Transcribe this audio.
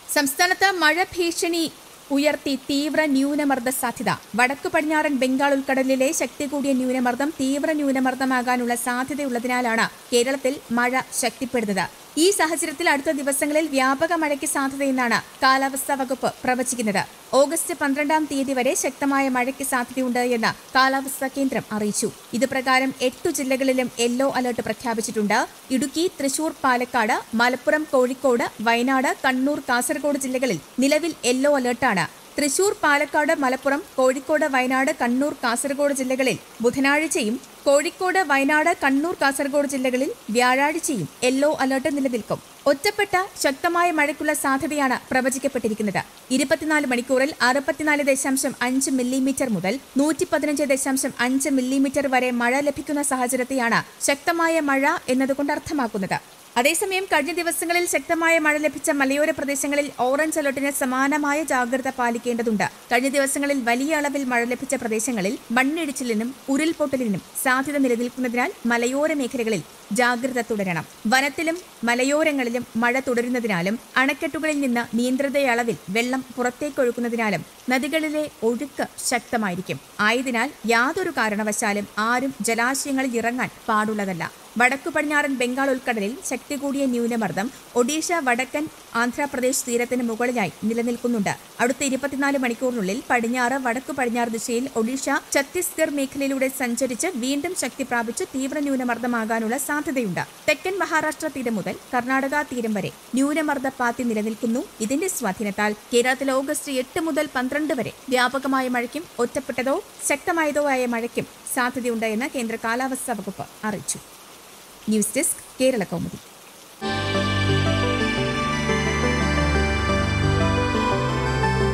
സംസ്ഥാനത്ത് മഴ ഭീഷണി ഉയർത്തി തീവ്ര ന്യൂനമർദ്ദ സാധ്യത. വടക്കു പടിഞ്ഞാറൻ ബംഗാൾ ഉൾക്കടലിലെ ശക്തി കൂടിയ ന്യൂനമർദ്ദം തീവ്ര ന്യൂനമർദ്ദമാകാനുള്ള സാധ്യതയുള്ളതിനാലാണ് കേരളത്തിൽ മഴ ശക്തിപ്പെടുന്നത്. ഈ സാഹചര്യത്തിൽ അടുത്ത ദിവസങ്ങളിൽ വ്യാപക മഴയ്ക്ക് സാധ്യതയെന്നാണ് കാലാവസ്ഥാ വകുപ്പ് പ്രവചിക്കുന്നത്. ഓഗസ്റ്റ് 12-ാം തീയതി വരെ ശക്തമായ മഴയ്ക്ക് സാധ്യതയുണ്ട് എന്ന് കാലാവസ്ഥാ കേന്ദ്രം അറിയിച്ചു. ഇതുപ്രകാരം 8 ജില്ലകളിലും യെല്ലോ അലർട്ട് പ്രഖ്യാപിച്ചിട്ടുണ്ട്. ഇടുക്കി, തൃശൂർ, പാലക്കാട്, മലപ്പുറം, കോഴിക്കോട്, വയനാട്, കണ്ണൂർ, കാസർഗോഡ് ജില്ലകളിൽ നിലവിൽ യെല്ലോ അലർട്ടാണ്. തൃശൂർ, പാലക്കാട്, മലപ്പുറം, കോഴിക്കോട്, വയനാട്, കണ്ണൂർ, കാസർഗോഡ് ജില്ലകളിൽ ബുധനാഴ്ചയും കോഴിക്കോട്, വയനാട്, കണ്ണൂർ, കാസർഗോഡ് ജില്ലകളിൽ വ്യാഴാഴ്ചയും യെല്ലോ അലർട്ട് നിലനിൽക്കും. ഒറ്റപ്പെട്ട ശക്തമായ മഴയ്ക്കുള്ള സാധ്യതയാണ് പ്രവചിക്കപ്പെട്ടിരിക്കുന്നത്. 24 മണിക്കൂറിൽ 64.5 മില്ലിമീറ്റർ മുതൽ 115.5 മില്ലിമീറ്റർ വരെ മഴ ലഭിക്കുന്ന സാഹചര്യത്തെയാണ് ശക്തമായ മഴ എന്നതുകൊണ്ട് അർത്ഥമാക്കുന്നത്. അതേസമയം കഴിഞ്ഞ ദിവസങ്ങളിൽ ശക്തമായ മഴ ലഭിച്ച മലയോര പ്രദേശങ്ങളിൽ ഓറഞ്ച് അലർട്ടിന് സമാനമായ ജാഗ്രത പാലിക്കേണ്ടതുണ്ട്. കഴിഞ്ഞ ദിവസങ്ങളിൽ വലിയ അളവിൽ മഴ ലഭിച്ച പ്രദേശങ്ങളിൽ മണ്ണിടിച്ചിലിനും ഉരുൾപൊട്ടലിനും സാധ്യത നിലനിൽക്കുന്നതിനാൽ മലയോര മേഖലകളിൽ ജാഗ്രത തുടരണം. വനത്തിലും മലയോരങ്ങളിലും മഴ തുടരുന്നതിനാലും അണക്കെട്ടുകളിൽ നിന്ന് നിയന്ത്രിത അളവിൽ വെള്ളം പുറത്തേക്കൊഴുക്കുന്നതിനാലും നദികളിലെ ഒഴുക്ക് ശക്തമായിരിക്കും. ആയതിനാൽ യാതൊരു കാരണവശാലും ആരും ജലാശയങ്ങളിൽ ഇറങ്ങാൻ പാടുള്ളതല്ല. വടക്കു പടിഞ്ഞാറൻ ബംഗാൾ ഉൾക്കടലിൽ ശക്തി കൂടിയ ന്യൂനമർദ്ദം ഒഡീഷ, വടക്കൻ ആന്ധ്രാപ്രദേശ് തീരത്തിന് മുകളിലായി നിലനിൽക്കുന്നുണ്ട്. അടുത്ത 24 മണിക്കൂറിനുള്ളിൽ പടിഞ്ഞാറ്, വടക്കു പടിഞ്ഞാറ് ദിശയിൽ ഒഡീഷ, ഛത്തീസ്ഗഡ് മേഖലയിലൂടെ സഞ്ചരിച്ച് വീണ്ടും ശക്തി പ്രാപിച്ച് തീവ്ര ന്യൂനമർദ്ദമാകാനുള്ള സാധ്യതയുണ്ട്. തെക്കൻ മഹാരാഷ്ട്ര തീരം മുതൽ കർണാടക തീരം വരെ ന്യൂനമർദ്ദ പാത്തി നിലനിൽക്കുന്നു. ഇതിന്റെ സ്വാധീനത്താൽ കേരളത്തിൽ ഓഗസ്റ്റ് 8 മുതൽ 12 വരെ വ്യാപകമായ മഴയ്ക്കും ഒറ്റപ്പെട്ടതോ ശക്തമായതോ ആയ മഴയ്ക്കും സാധ്യതയുണ്ട് എന്ന് കേന്ദ്ര കാലാവസ്ഥാ വകുപ്പ് അറിയിച്ചു. News desk, Kerala Kaumudi.